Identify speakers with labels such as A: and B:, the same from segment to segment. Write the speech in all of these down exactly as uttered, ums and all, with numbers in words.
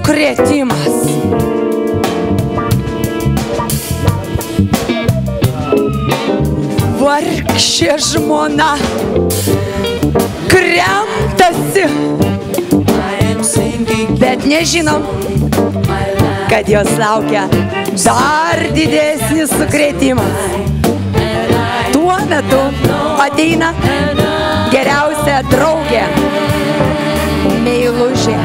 A: sukrėtimas. Vargšė žmona kremtasi, bet nežinom, kad jos laukia dar didesnis sukrėtimas. Tuo metu ateina geriausia draugė, meilužė,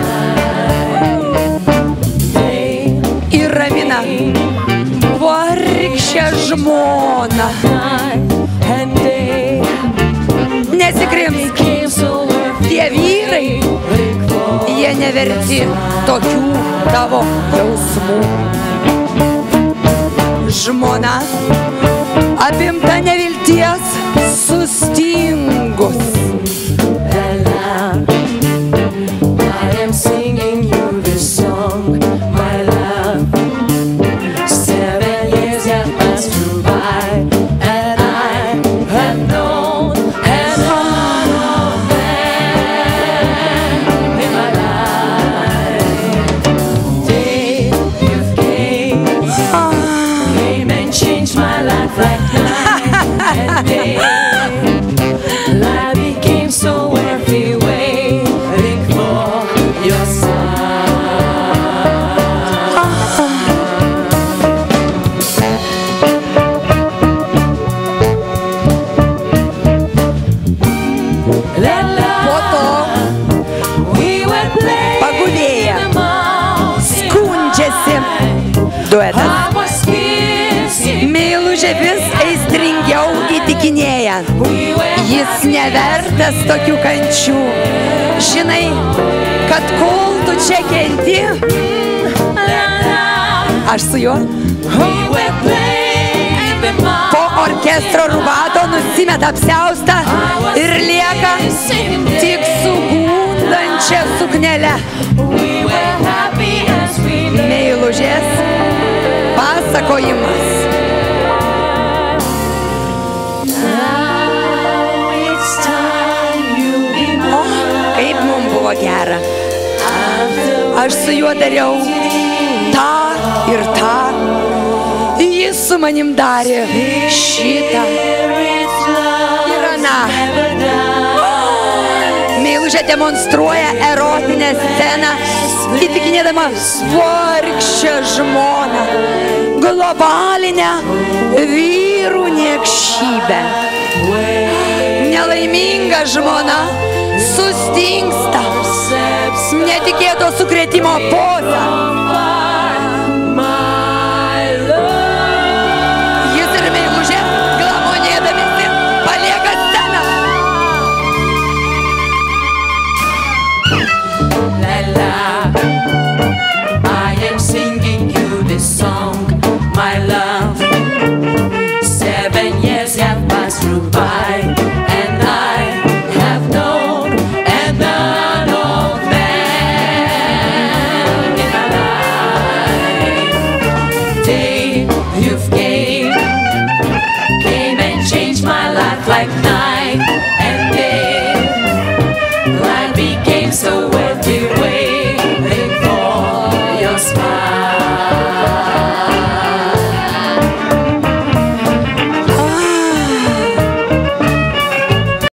A: ir ramina vargšę žmoną. Nesikrimsk, tie vyrai, jie neverti tokių tavo jausmų. Žmona apimta nevilties, sustingus. Duetas. Meilužė vis aistringiau įtikinėja, jis nevertas tokių kančių. Žinai, kad kol tu čia kenti, aš su juo po orkestro rubato nusimeta apsiaustą ir lieka tik su gundančia suknele. Meilužės pasakojimas. O, kaip mums buvo gera. Aš su juo dariau tą ir tą. Jis su manim darė šitą ir aną. Meilužė demonstruoja erotinę sceną, įtikinėdama vargšę žmoną, globalinę vyrų niekšybę. Nelaiminga žmona sustingsta netikėto sukrėtimo poza. Jis ir meilužė glamonėdamiesi palieka sceną.
B: My love, seven years have passed through by, and I have known and none of them in my life. Day you've came, came and changed my life like night and day. Life became so worthy waiting for your smile.